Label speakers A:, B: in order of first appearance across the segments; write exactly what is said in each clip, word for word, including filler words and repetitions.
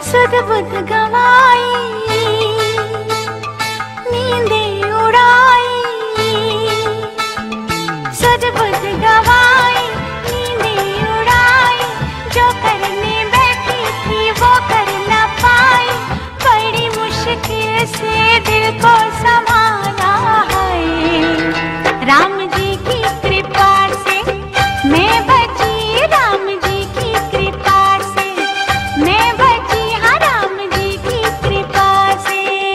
A: सुध बुध गवाई, नींदें उड़ाई, सुध बुध गवाई, नींदें उड़ाई, जो करने बैठी थी वो कर न पाई, बड़ी मुश्किल से दिल को संभाला है। राम जी की कृपा से मैं बची, राम जी की कृपा से मैं बची, हाँ राम जी की कृपा से।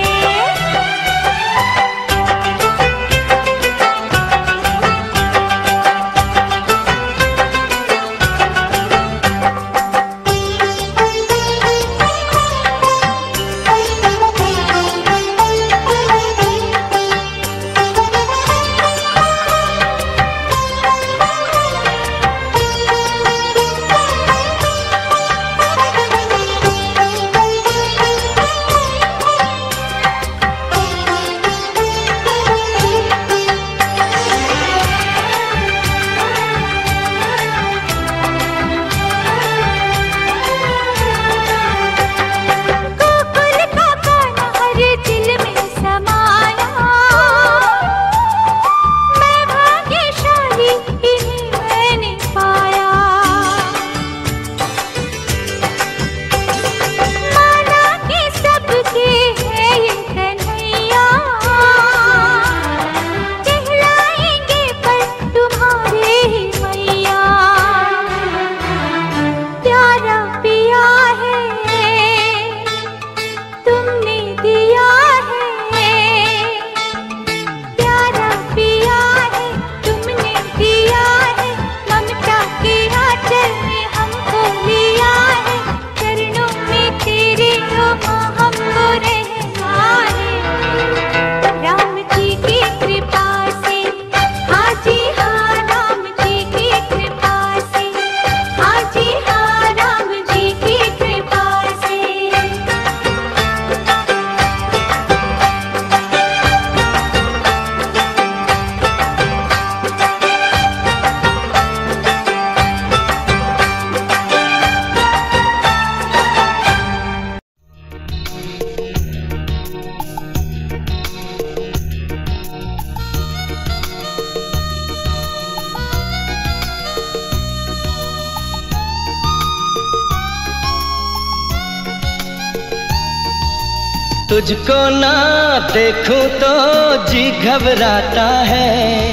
B: तुझको ना देखूं तो जी घबराता है,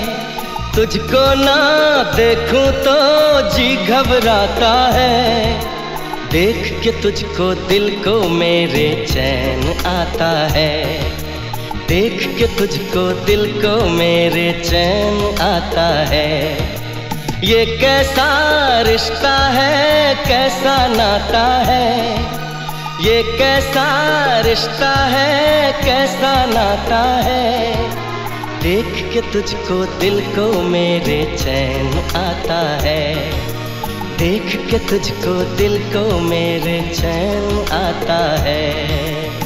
B: तुझको ना देखूं तो जी घबराता है, देख के तुझको दिल को मेरे चैन आता है, देख के तुझको दिल को मेरे चैन आता है। ये कैसा रिश्ता है, कैसा नाता है, ये कैसा रिश्ता है, कैसा नाता है, देख के तुझको दिल को मेरे चैन आता है, देख के तुझको दिल को मेरे चैन आता है।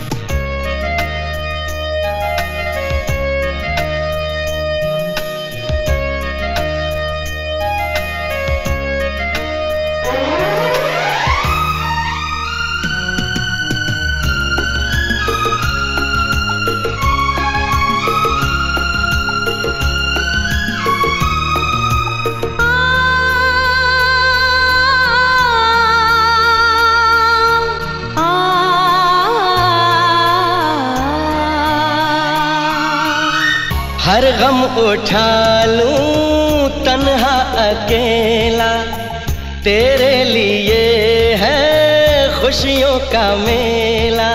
B: हर गम उठा लूं तन्हा अकेला, तेरे लिए है खुशियों का मेला।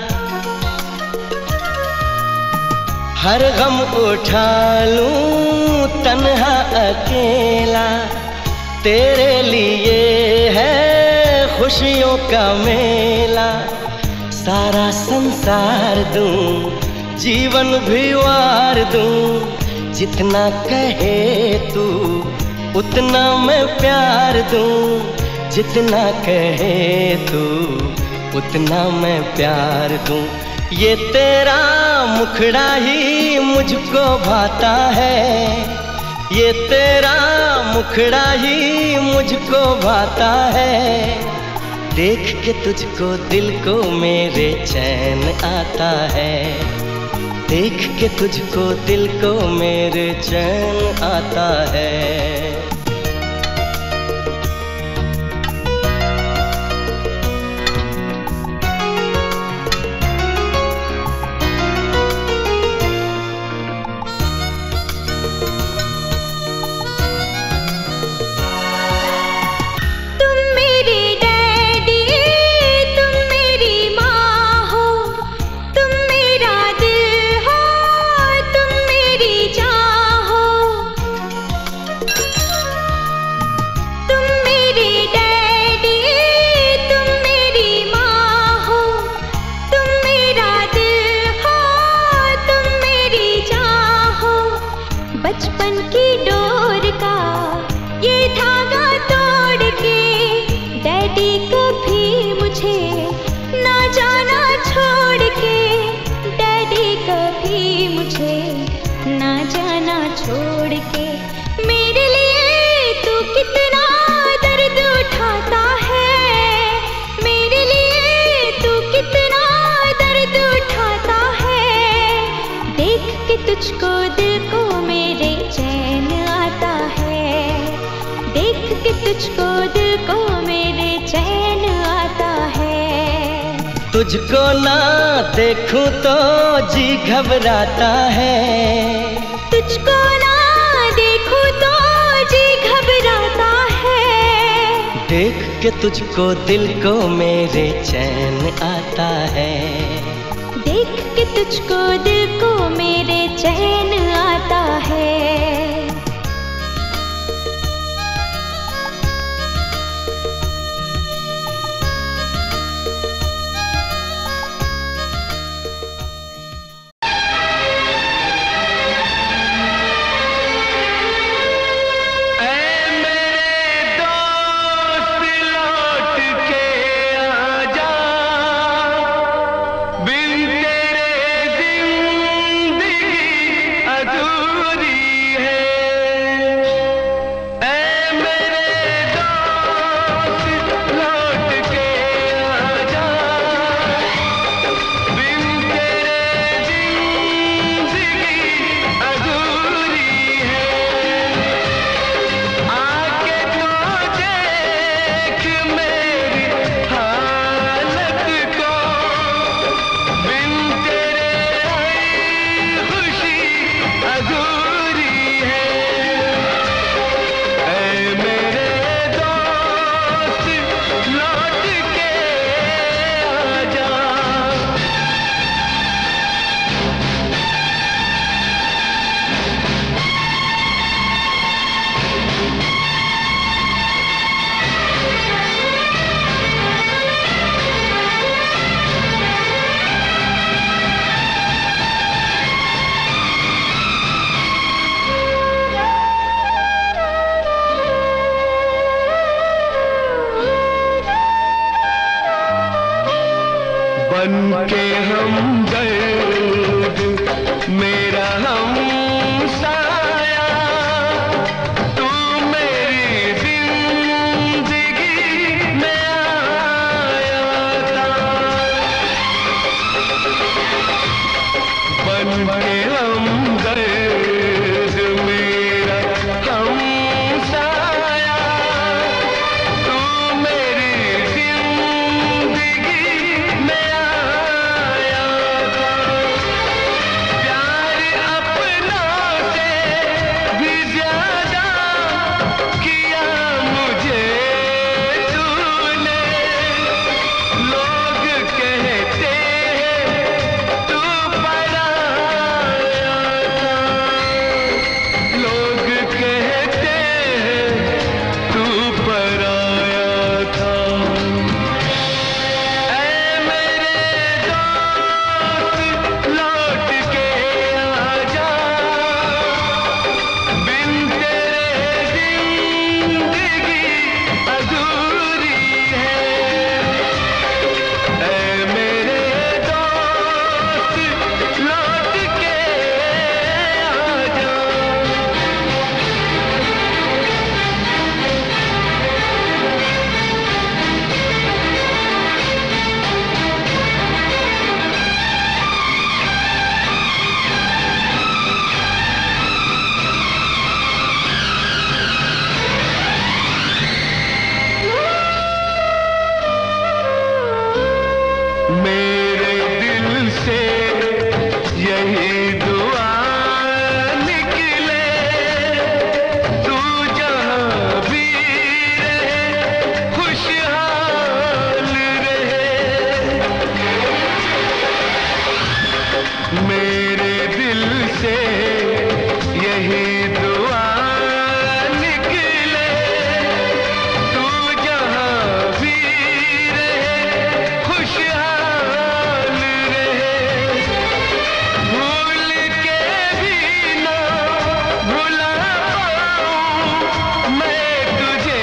B: हर गम उठा लूं तन्हा अकेला, तेरे लिए है खुशियों का मेला। सारा संसार दूं, जीवन भी वार दूं, जितना कहे तू उतना मैं प्यार दूं, जितना कहे तू उतना मैं प्यार दूं। ये तेरा मुखड़ा ही मुझको भाता है, ये तेरा मुखड़ा ही मुझको भाता है, देख के तुझको दिल को मेरे चैन आता है, देख के तुझको दिल को मेरे चैन आता है।
A: बचपन की डोर का ये धागा तोड़ के डैडी कभी मुझे ना जाना छोड़ के, डैडी कभी मुझे ना जाना छोड़ के। मेरे लिए तू कितना दर्द उठाता है, मेरे लिए तू कितना दर्द उठाता है। देख के तुझको दिल को मेरे चैन आता है, देख के तुझको दिल को मेरे चैन आता है।
B: तुझको ना देखूं तो जी घबराता है,
A: तुझको ना देखूं तो जी घबराता है।
B: देख के तुझको दिल को मेरे चैन आता है,
A: देख के तुझको दिल को मेरे चैन आता है।
C: बन के हमदर्द मेरा हमसाया, तू मेरी जिंदगी में आया था। बन के हमदर्द मेरा हमसाया, तू मेरी जिंदगी में आया था। प्यार अपनों से भी ज्यादा किया मुझे तूने। लोग कहते हैं तू पराया मेरे दिल से यही दुआ निकले, तू जहाँ भी रहे खुशहाल रहे। मेरे दिल से यही दुआ निकले, तू जहाँ भी रहे खुशहाल रहे। भूल के भी ना भुला पाऊं मैं तुझे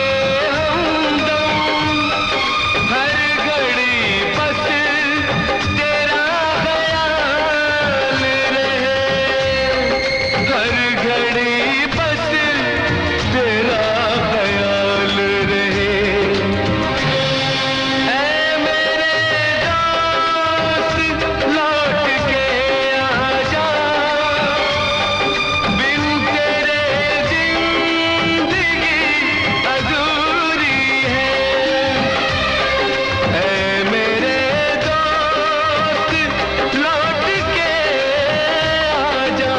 C: हमदम, हर घड़ी बस तेरा ख्याल रहे, हर घड़ी बस तेरा ख्याल रहे। ऐ मेरे दोस्त लौट के आजा, बिन तेरे जिंदगी अधूरी है। ऐ मेरे दोस्त लौट के आजा।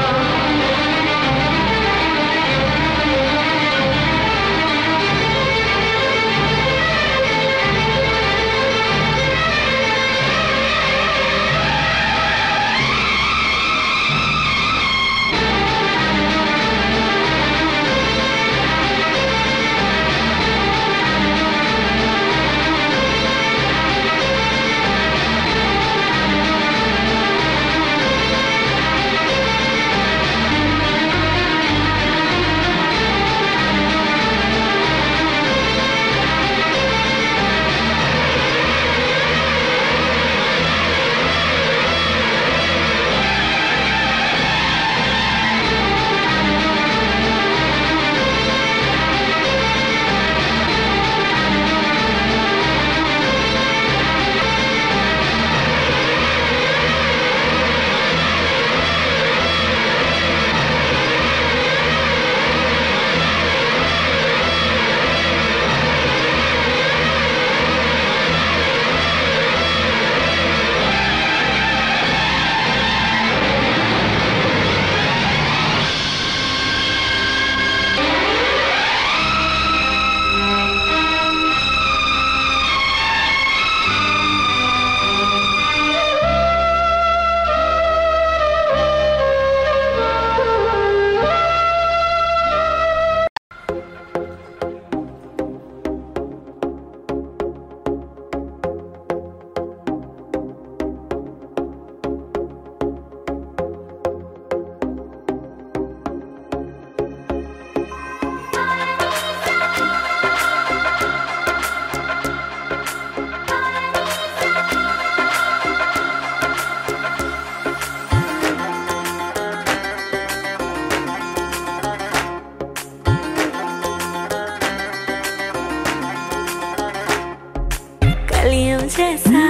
A: कलियों जैसा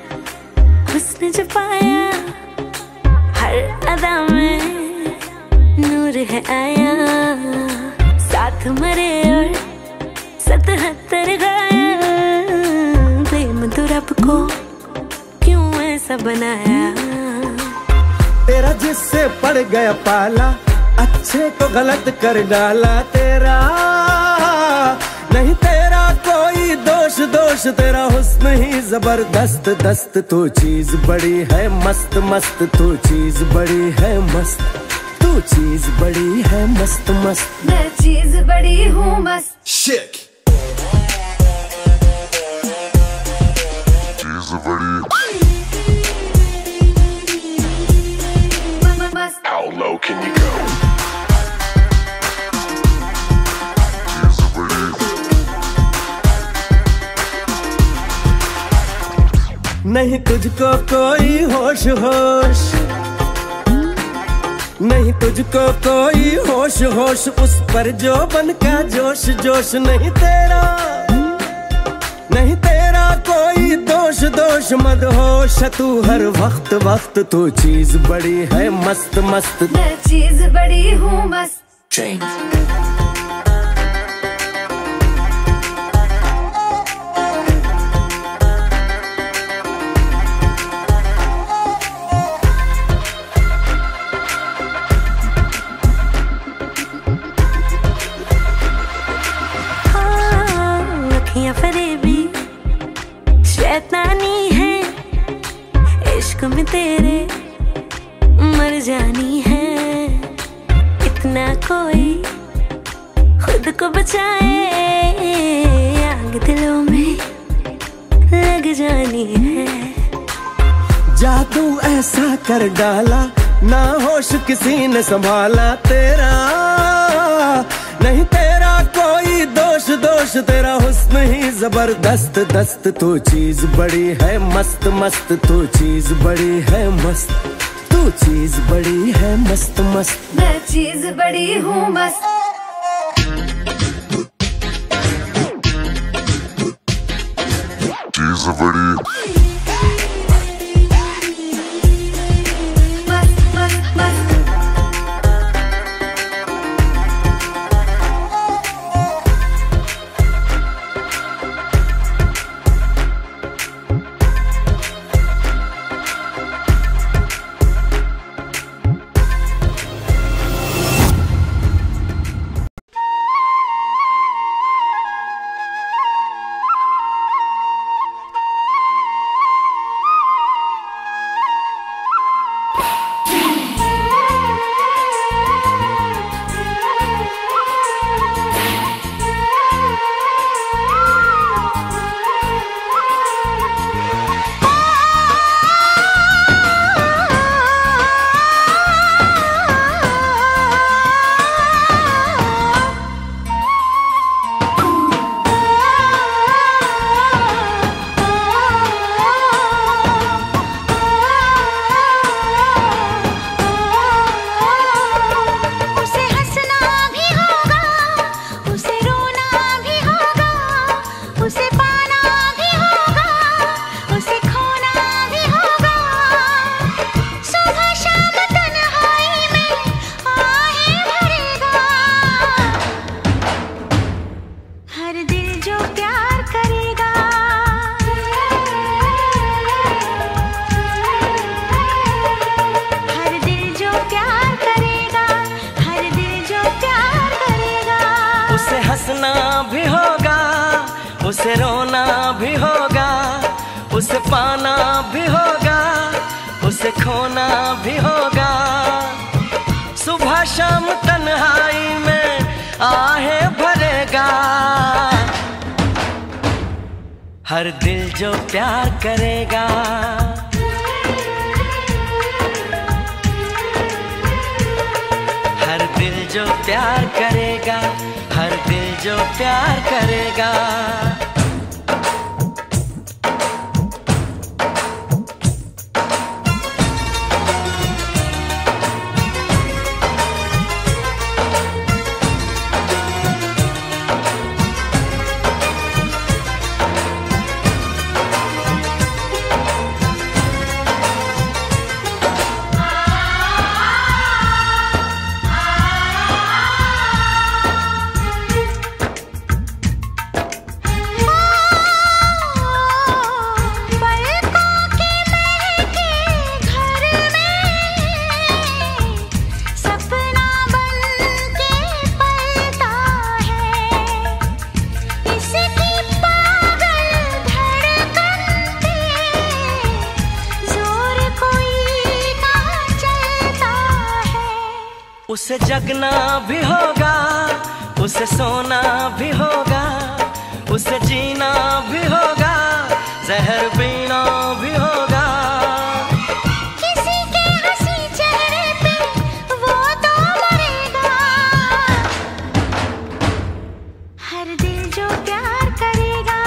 A: हुस्न जो पाया, हर अदा में नूर है आया। साथ मरे और सतहत्तर गाया, प्रेम तो रब को क्यों ऐसा बनाया।
D: तेरा जिससे पड़ गया पाला, अच्छे को गलत कर डाला। तेरा नहीं तेरा कोई दोष, दोष तेरा हुस्न ही जबरदस्त दस्त। तू चीज बड़ी है मस्त मस्त, तू चीज बड़ी है मस्त, तू चीज बड़ी है मस्त मस्त।
A: मैं चीज बड़ी हूँ मस्त।
D: Shake.
C: चीज बड़ी
A: मस्त।
C: How low can you go? चीज बड़ी
D: नहीं तुझको कोई होश होश, नहीं तुझको कोई होश होश, उस पर जो बन का जोश जोश। नहीं तेरा नहीं तेरा कोई दोष दोष, मदहोश तू हर वक्त वक्त। तू चीज बड़ी है मस्त मस्त,
A: मैं चीज बड़ी हूँ मस्त। शैतानी है इश्क में तेरे मर जानी है, इतना कोई खुद को बचाए, आग दिलों में लग जानी है।
D: जादू ऐसा कर डाला ना होश किसी ने संभाला, तेरा नहीं तेरा कोई दोष, दोष तेरा हुस्न ही जबरदस्त दस्त। तू चीज बड़ी है मस्त मस्त, तू चीज बड़ी है मस्त, तू चीज बड़ी है मस्त मस्त।
A: मैं चीज बड़ी हूँ मस्त।
C: चीज बड़ी
B: भी होगा, उसे रोना भी होगा, उसे पाना भी होगा, उसे खोना भी होगा। सुबह शाम तन्हाई में आहें भरेगा, हर दिल जो प्यार करेगा। हर दिल जो प्यार करेगा, हर दिल जो प्यार करेगा। उसे जगना भी होगा, उसे सोना भी होगा, उसे जीना भी होगा, जहर पीना भी होगा।
A: किसी के हंसी चेहरे पे वो तो मरेगा, हर दिल जो प्यार करेगा।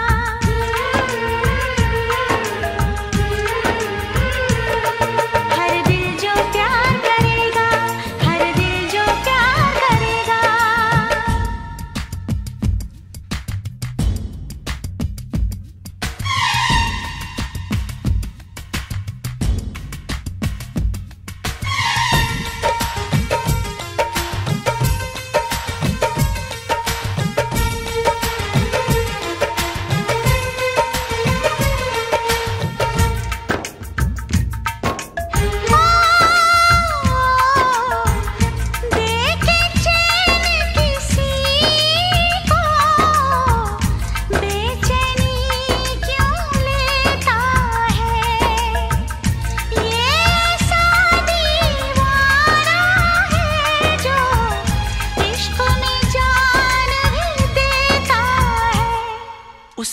A: हर दिल जो प्यार करेगा, हर दिल जो प्यार करेगा।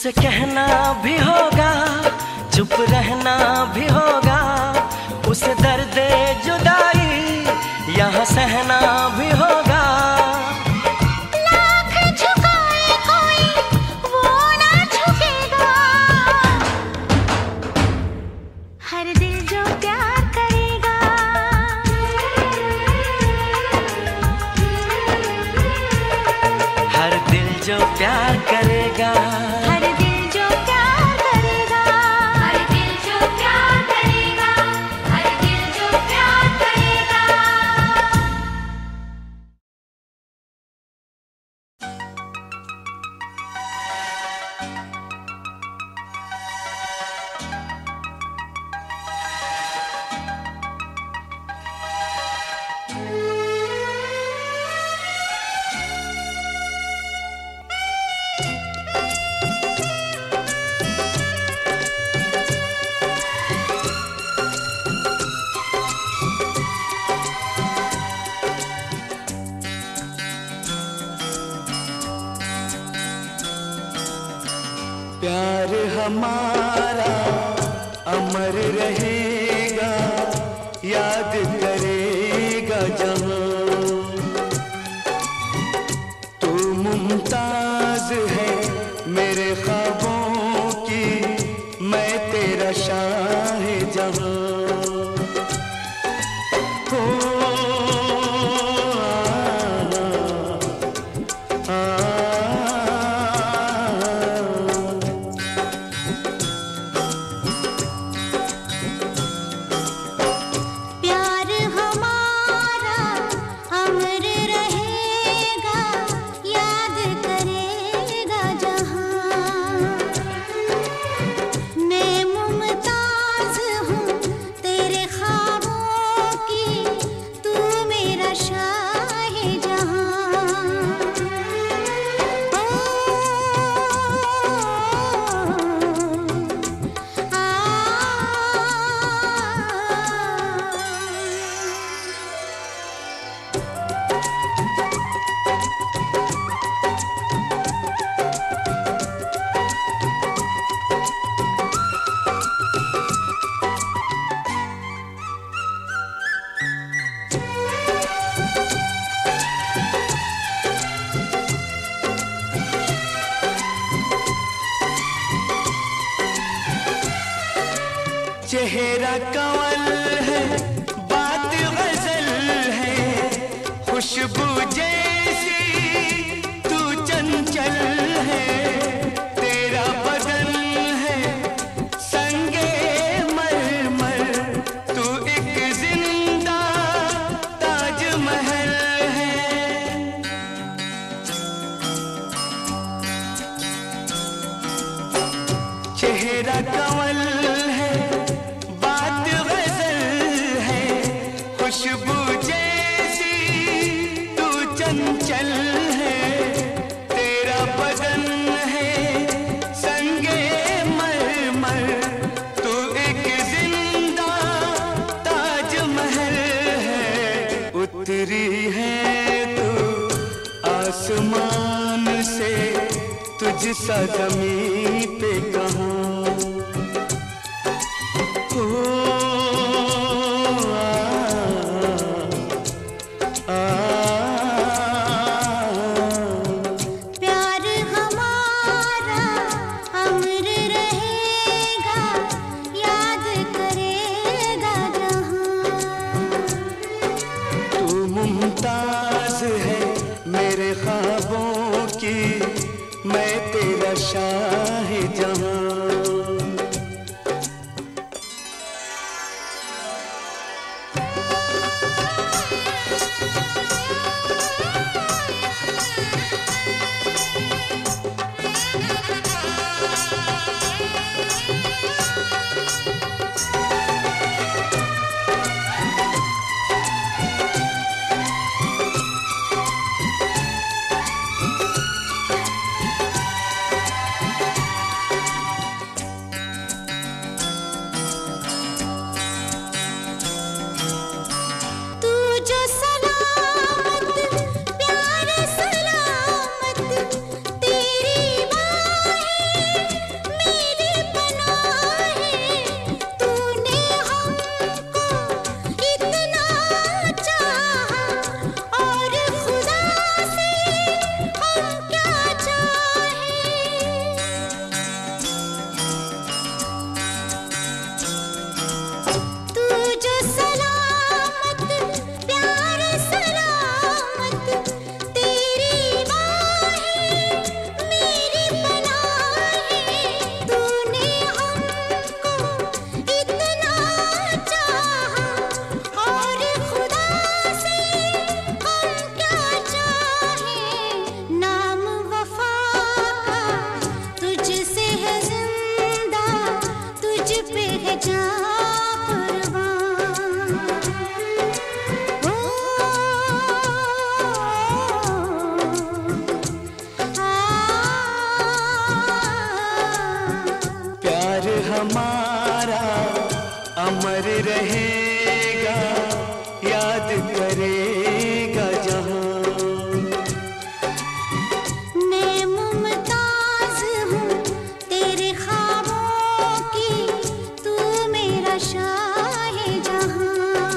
B: उसे कहना भी होगा, चुप रहना भी होगा, उसे दर्द जुदाई यहाँ सहना भी होगा।
A: लाख झुकाए कोई वो ना झुकेगा, हर दिल जो प्यार करेगा,
B: हर दिल जो प्यार करेगा,
A: हर दिल जो प्यार करेगा, हर दिल जो प्यार करेगा, हर दिल जो प्यार करेगा।
D: प्यार हमारा अमर रहेगा, याद करेगा जहां। तू मुमताज है मेरे ख्वाबों की, मैं तेरा शाहजहां। हो आ, आ,
A: प्यार हमारा अमर रहेगा, याद करेगा जहां। मैं मुमताज हूँ तेरे ख्वाबों की, तू मेरा शाहजहां।
D: चेहरा कंवल है, बात गजल है, खुशबू जैसी तू चंचल है। तेरा बदन है संगे मरमर, तू एक जिंदा ताजमहल है। चेहरा कंवल है, बात गजल है, खुशबू जैसी तू चंचल है। तेरा बदन है संगे मरमर, तू एक जिंदा ताजमहल है। उतरी है तू आसमान से, तुझसा जमीन पे कहाँ। हो आ, आ,
A: प्यार हमारा अमर रहेगा, याद करेगा जहां।
D: तू मुमताज है मेरे ख्वाबों की, मैं तेरा शाह
E: हमारा अमर रहेगा, याद करेगा जहां।
A: मैं मुमताज हूँ तेरे ख्वाबों की, तू मेरा शाहे जहां।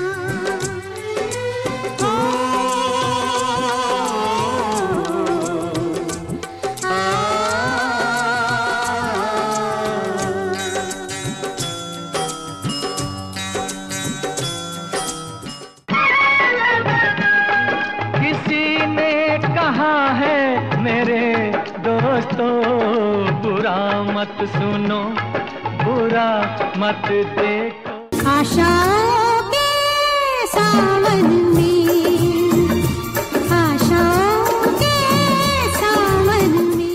F: मेरे दोस्तों बुरा मत सुनो, बुरा मत देखो।
A: आशाओं के सावन में, आशाओं के सावन में।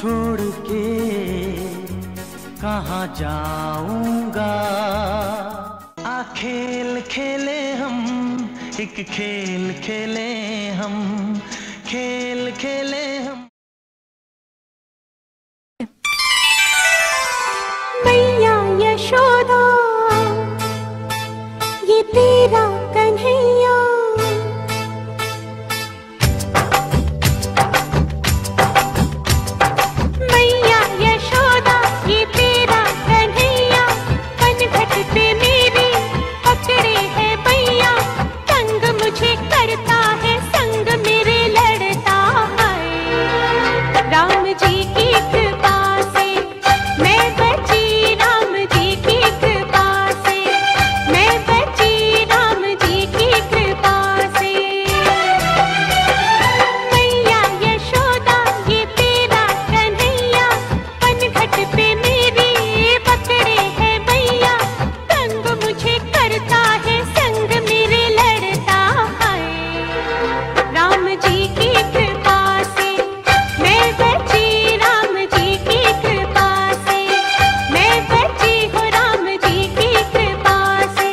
F: छोड़ के कहाँ जाऊंगा। आ खेल खेले हम, एक खेल खेले हम, खेल खेले हम।
A: मैया यशोदा ये तेरा कन्हैया, मैया यशोदा ये तेरा कन्हैया, पनघट पे मेरी पकड़े है भैया, तंग मुझे करता है संग मेरे लड़ता है। राम जी की कृपा से मैं बची, राम जी की कृपा से मैं बची, राम जी की कृपा से। मैया यशोदा ये तेरा कन्हैया, पनघट पे मेरी पकड़े है भैया, तंग मुझे करता है संग मेरे लड़ता है। राम जी की कृपा से मैं बची, राम जी की कृपा से मैं बची हूँ, राम जी की कृपा से।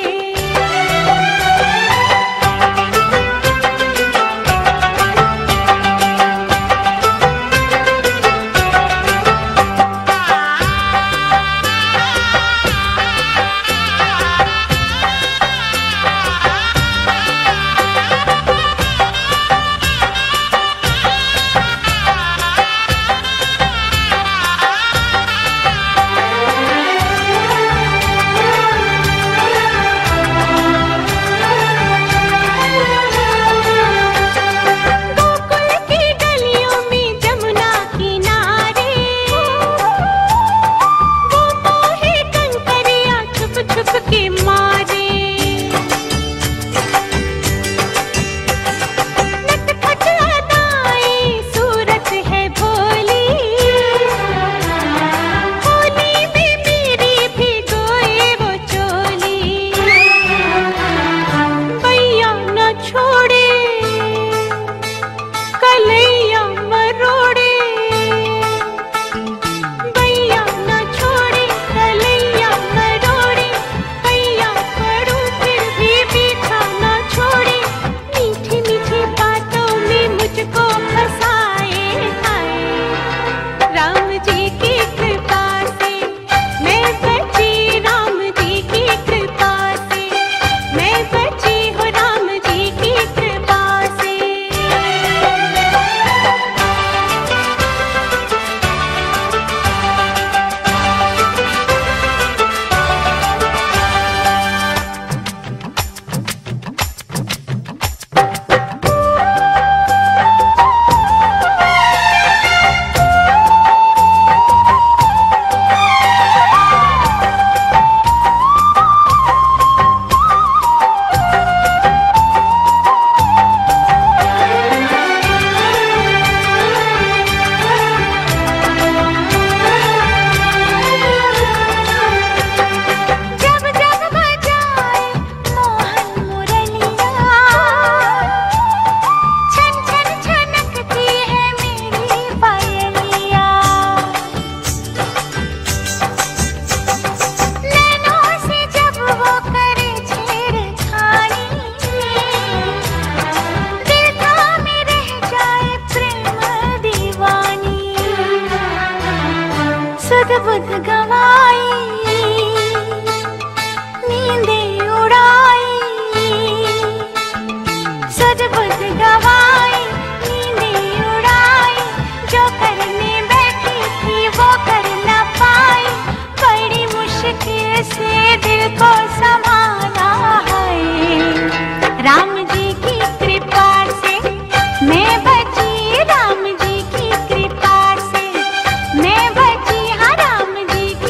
A: गोकुल की गलियों में जमुना किनारे वो मोहे कंकरिया छुप छुप के मारे। नटखट अदाएं सूरत है भोली, होली में मेरी भिगोए वो चोली। भैया न छोड़े कलैया मरोड़े, भैया न छोड़े कलैया मरोड़े, भैया पढ़ूं फिर भी पीछा न छोड़े, मीठी मीठी बातों में मुझको फंसाए हाय। राम जी की कृपा से मैं बची, राम जी की कृपा से मैं बची हूँ, राम जी की कृपा से। जब जब बजाए मोहन मुरलिया, छन छन छनकती है मेरी पायलिया। नैनों से जब वो करे छेड़खानी, दिल थामे रह जाए प्रेम दीवानी। सुध बुध गवाई नींदें उड़ाई, सुध बुध गवाई नींदें उड़ाई, जो करने बैठी थी वो कर न पाई, बड़ी मुश्किल से दिल को संभाला है। राम जी की कृपा से मैं बची, राम जी की कृपा से मैं बची, हाँ राम जी की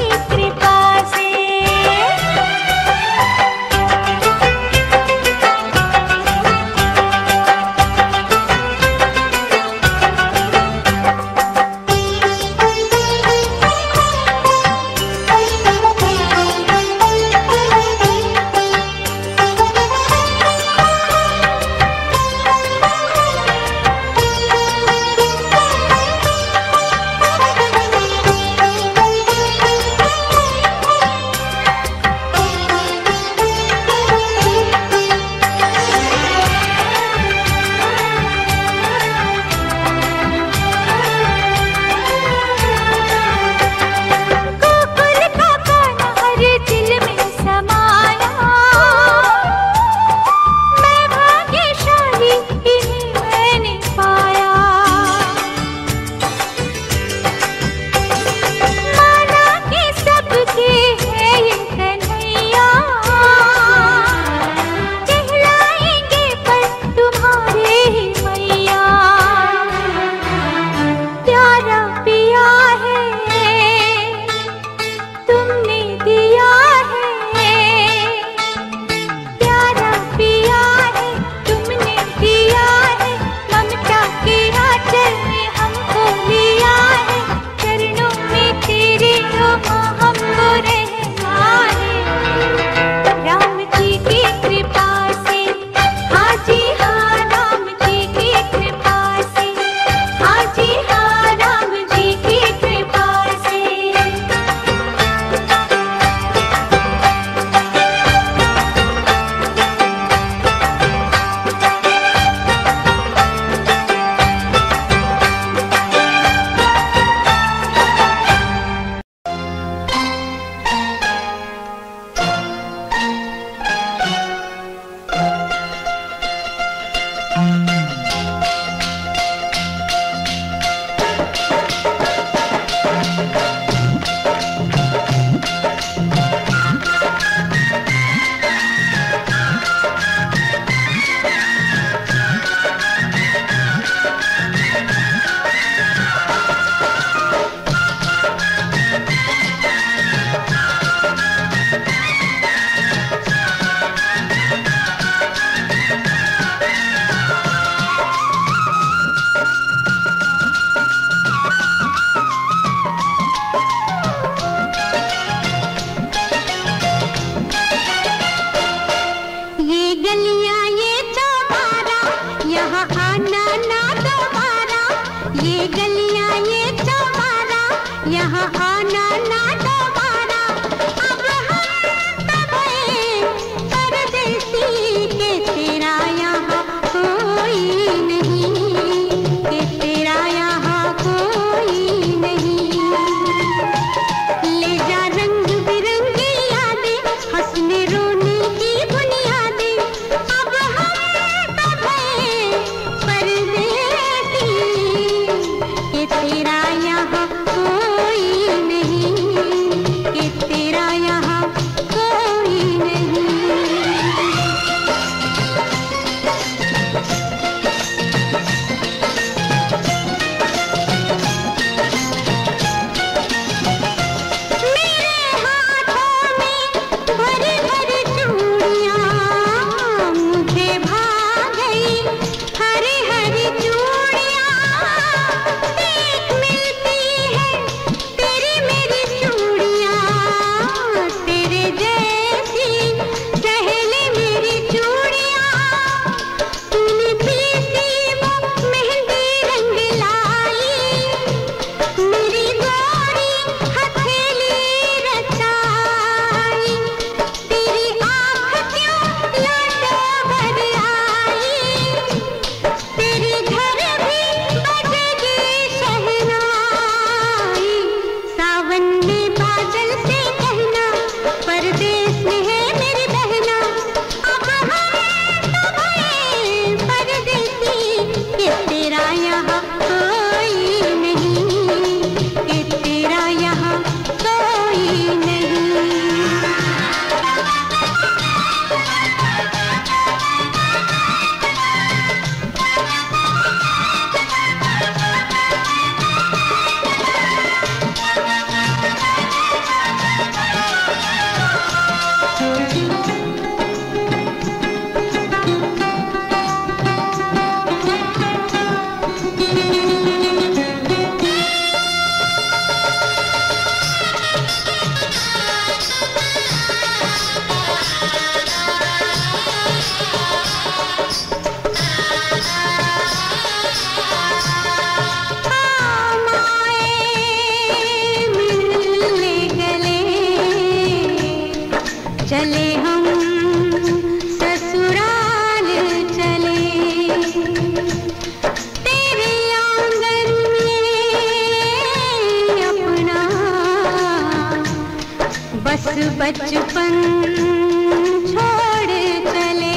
A: यहाँ आना ना दोबारा। अब हम तब हैं परदेसी के तेरा यहाँ कोई नहीं, के तेरा यहाँ कोई नहीं। ले जा रंग बिरंगी यादें, हंसने रोने की बुनियादें। अब हम तब हैं परदेसी के तेरा यहाँ कोई नहीं, के तेरा यहाँ कोई नहीं। मेरे हाथों में भरी भरी चूड़ियाँ, मुझे भा गई हरी हरी चूड़ियाँ। देख मिलती है तेरी मेरी चूड़ियाँ, तेरे जैसी सहेली मेरी चूड़ियाँ। तूने पीसी वो मेहंदी रंग लाई, मेरी गोरी हथेली रचाई। तेरी आँख क्यों लाडो भर आई, तेरे घर भी बजेगी शहनाई। सावन में बादल से कहना, परदेस में है मेरी बहना। अब हम तब हैं परदेसी के तेरा यहाँ कोई नहीं, के तेरा यहाँ कोई नहीं। हम आए मिलने गले, चले हम ससुराल चले। तेरे आंगन में अपना बस बचपन छोड़ चले।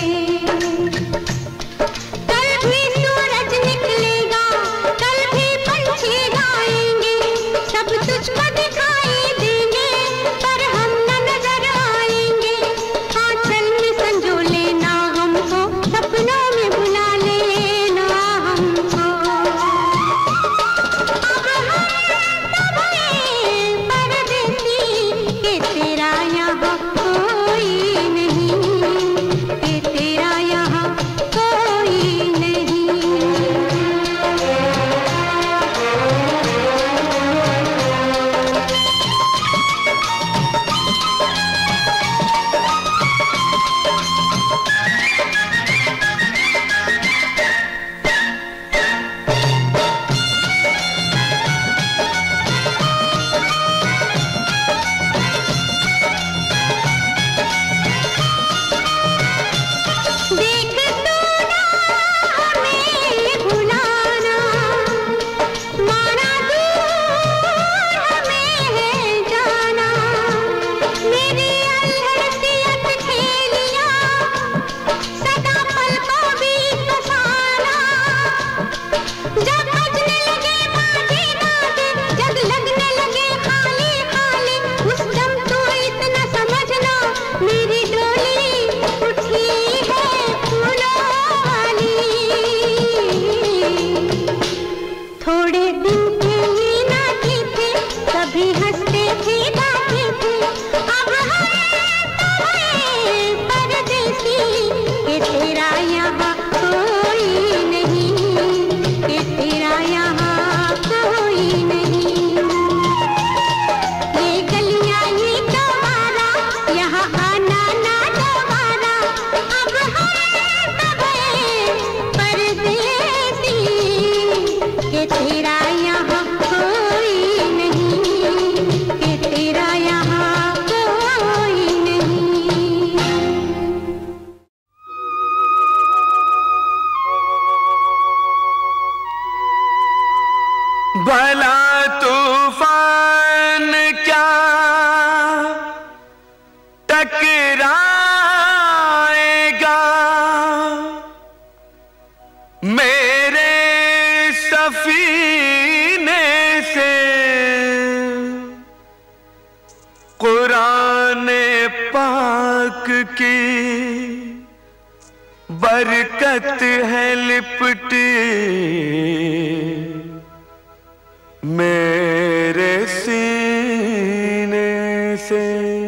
A: कल भी सूरज निकलेगा, कल भी पंछी गाएंगे, सब तुझको दिखाई देंगे, पर हम न नजर आएंगे। आंचल में संजो लेना हमको, सपनों में बुला लेना हमको। अब हम तब हैं परदेसी के तेरा यहाँ कोई
E: तूफान क्या टकराएगा मेरे सफीने से। कुरान पाक की बरकत है लिपटी मेरे सीने से।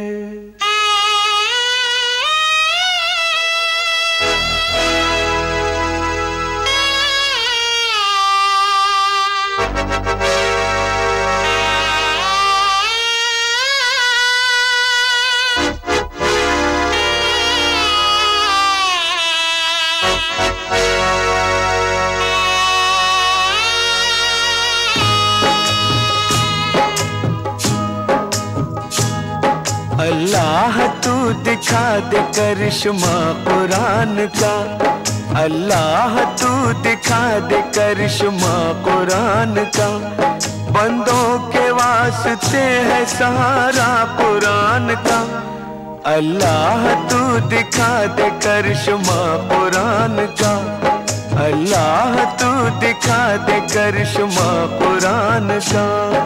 E: अल्लाह तू दिखा दे करिश्मा कुरान का। अल्लाह तू दिखा दे करिश्मा कुरान का। बंदों के वास्ते है सहारा कुरान का। अल्लाह तू दिखा दे करिश्मा कुरान का। अल्लाह तू दिखा दे करिश्मा कुरान का।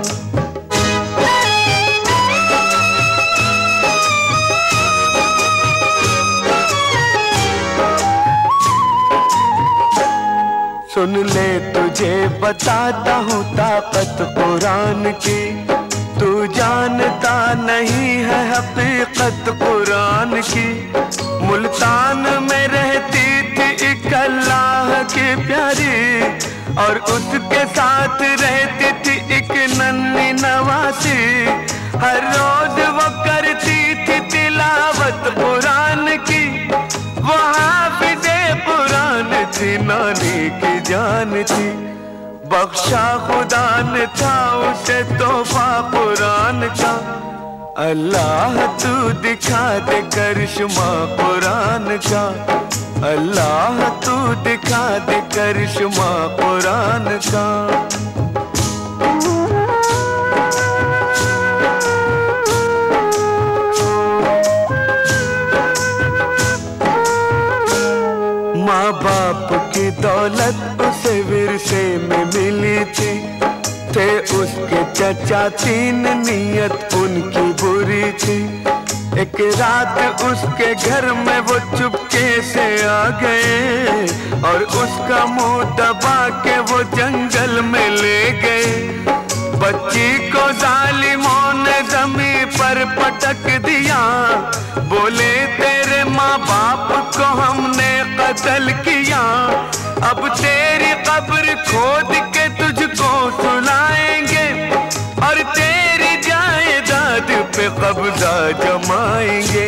E: सुन ले तुझे बताता हूँ ताकत कुरान की। तू जानता नहीं है हकीकत कुरान की। मुल्तान में रहती थी एक अल्लाह की प्यारी और उसके साथ रहती थी एक नन्ही नवासी। हर रोज वो करती थी तिलावत कुरान की। वो हाफिज़े कुरान थी, नानी की जान थी। बख्शा खुदा ने था उसे तोहफा कुरान का। अल्लाह तू दिखा दे करिश्मा कुरान का। अल्लाह तू दिखा दे करिश्मा कुरान का। माँ बाप की दौलत उसे विरसे में मिली थी। थे उसके चचा तीन, नियत उनकी बुरी थी। एक रात उसके घर में वो चुपके से आ गए और उसका मुंह दबा के वो जंगल में ले गए। बच्ची को जालिमों ने जमीन पर पटक दिया। बोले तेरे माँ बाप को हमने कत्ल किया। अब तेरी कब्र खोद के तुझको सुलाएंगे और तेरी जायदाद पे कब्जा जमाएंगे।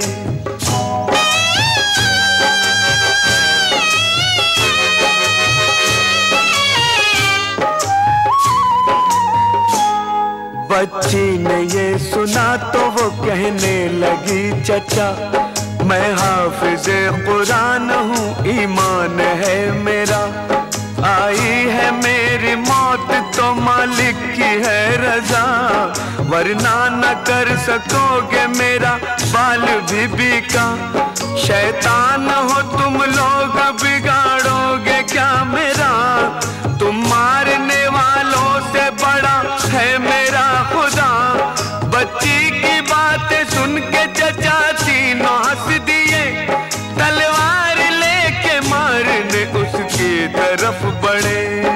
E: बच्ची ने ये सुना तो वो कहने लगी चचा मैं हाफिज़े कुरान हूँ, ईमान है मेरा। आई है मेरी मौत तो मालिक की है रजा, वरना न कर सकोगे मेरा बाल बीबी का। शैतान हो तुम लोग, बिगाड़ोगे क्या मेरा। तुम मारने वालों से बड़ा है मेरा खुदा। बच्ची की बातें सुन के चचा तीनों हंस दिए। तलवार लेके मारने उसकी तरफ बढ़े।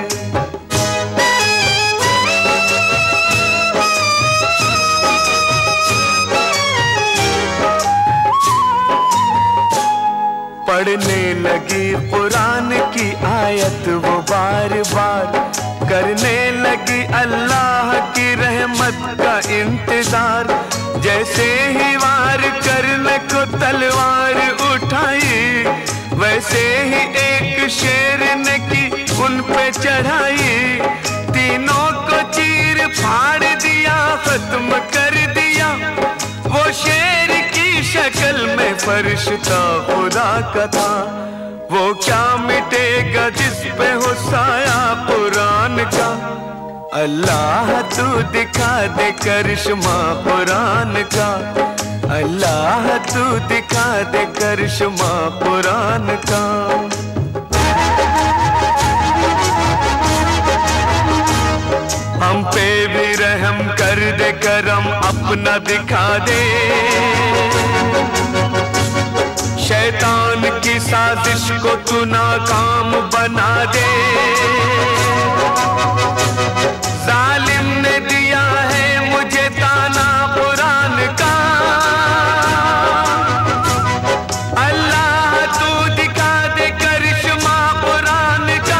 E: पढ़ने लगी कुरान की आयत वो बार बार, करने लगी अल्लाह की रहमत का इंतजार। जैसे ही वार करने को तलवार उठाई, वैसे ही एक शेर ने की उन पे चढ़ाई। तीनों को चीर फाड़ दिया, खत्म कर दिया। वो शेर की शक्ल में फरिश्ता खुदा का था। वो क्या मिटेगा जिस पे हो साया कुरान का। अल्लाह तू दिखा दे करिश्मा कुरान का, अल्लाह तू दिखा दे करिश्मा कुरान का। हम पे भी रहम कर दे करम अपना दिखा दे, शैतान की साजिश को तू नाकाम बना दे। जालिम ने दिया है मुझे ताना कुरान का, अल्लाह तू दिखा दे करिश्मा कुरान का,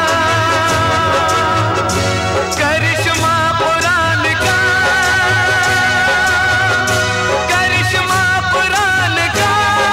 E: करिश्मा कुरान का, करिश्मा कुरान का।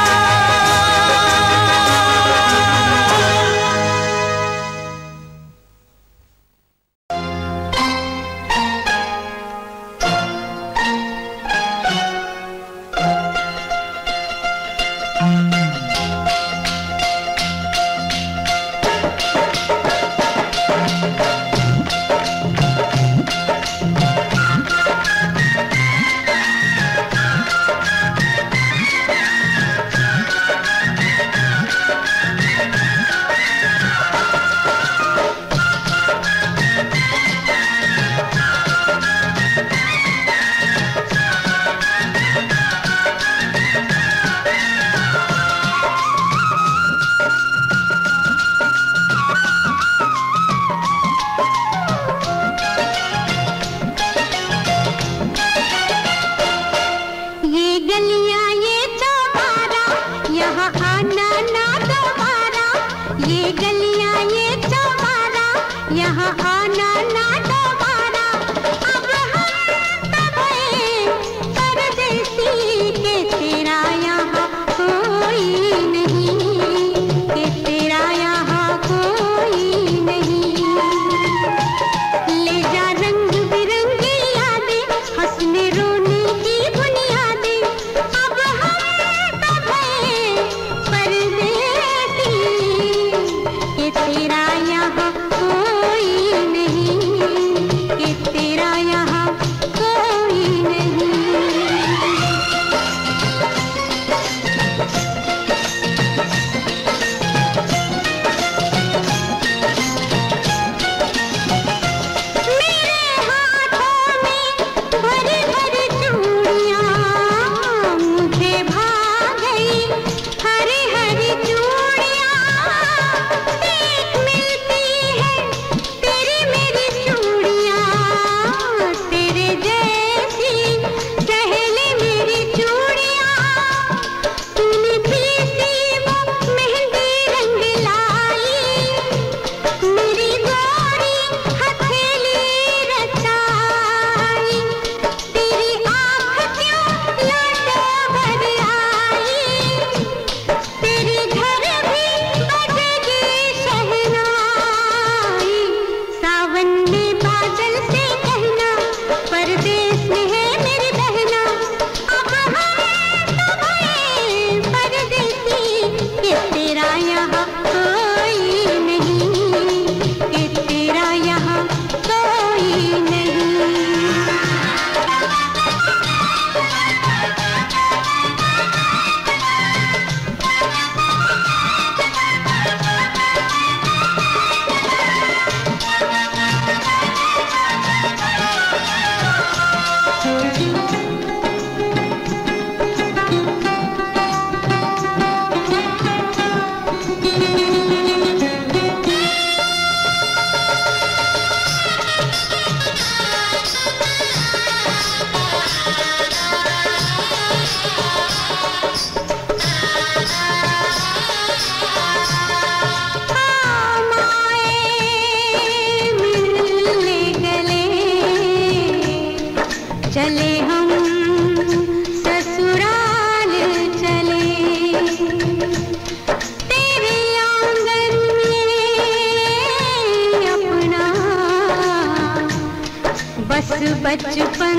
A: बचपन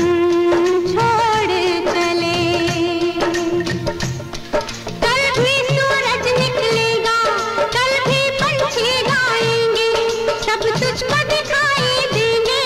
A: छोड़ चले, कल भी सूरज निकलेगा, कल भी पंछी गाएंगे, सब तुझको दिखाई देंगे।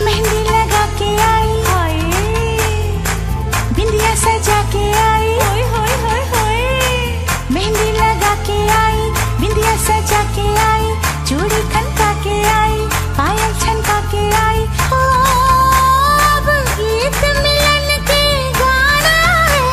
A: मेहंदी लगा के आई, बिंदिया सजा के आई, मेहंदी लगा के आई, बिंदिया सजा के आई, चूड़ी खनका के आई, पायल छनका के आई। ओ, अब गीत मिलन के गाना है,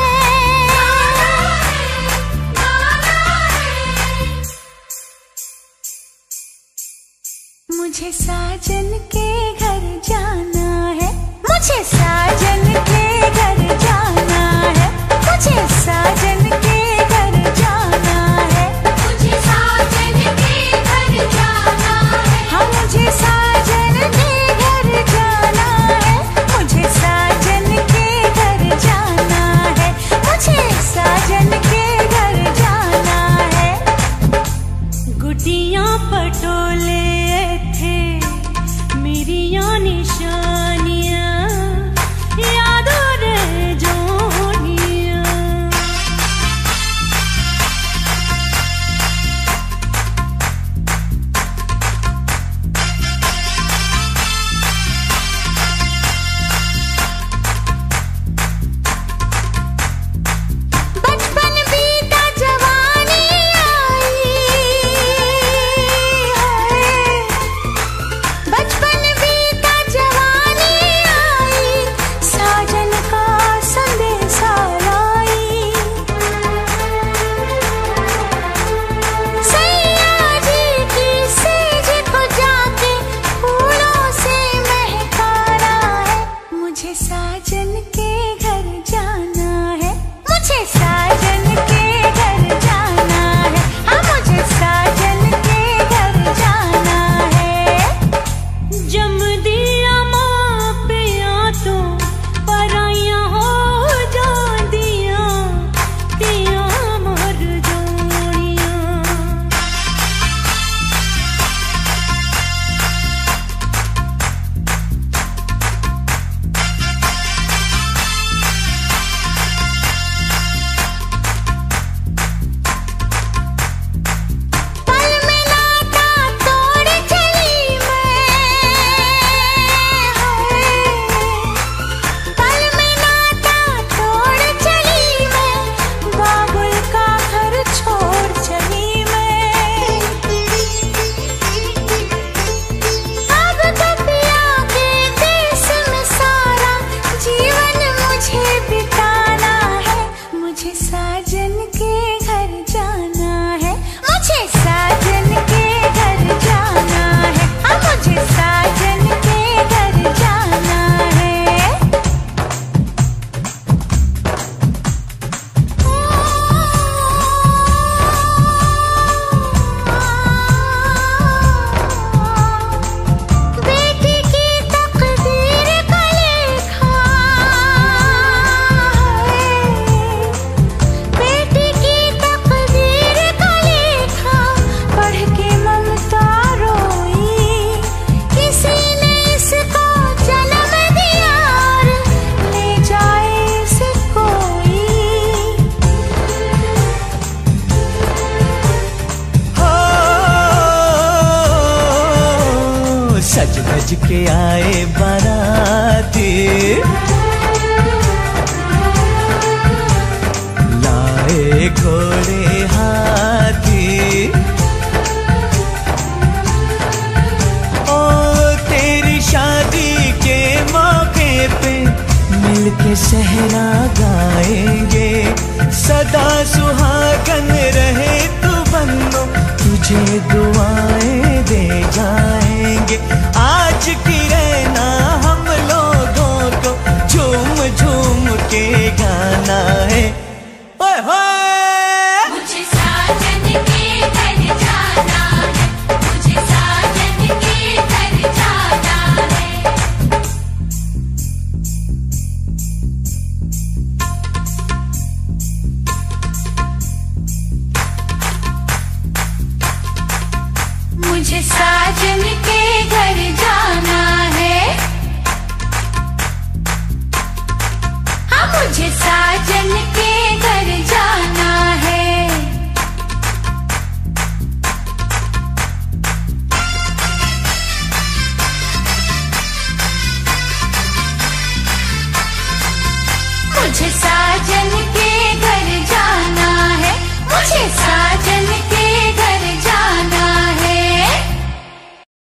A: मुझे साजन के घर जाना है, मुझे साजन के घर जाना है, मुझे साजन के घर जाना है, मुझे साजन के घर जाना है, हाँ मुझे साजन के घर जाना है, मुझे साजन के घर जाना है, मुझे साजन के घर जाना है। गुटियां पटोले थे मेरी या निशानियां, यादों रह जोनियां। बचपन बीता जवानी आई है, बचपन बीता जवानी आई, साजन का संदेशा लाई। सैया जी की सेज को जाके फूलों से महकाना है, मुझे साजन के घर जाना है, मुझे साजन के घर जाना है, हाँ मुझे साजन के घर जाना है। जम दिया माँ पे या तो पराइयाँ हो जादियाँ, पिया मर जोड़ियाँ। पल में नाता तोड़ चली मैं, पल में नाता तोड़ चली मैं, बाबुल का घर छोड़ चली मैं। अब तो पिया के देश में सारा जीवन मुझे बिताना है, मुझे साजन के घर जाना है, मुझे साजन के घर जाना है, हाँ मुझे साजन के घर जाना है। बेटी की तकदीर का लेखा है, बेटी की तकदीर का लेखा, पढ़ के ममता रोई, किसी ने इसको जन्म दिया और ले जाए इसे कोई।
F: हो सज धज के आए बाराती, लाए घोड़े हाथी, ओ तेरी शादी के मौके पे मिलके सहरा गाएंगे, सदा सुहागन रहे तू बन्नो, तुझे दुआएं दे जाएंगे।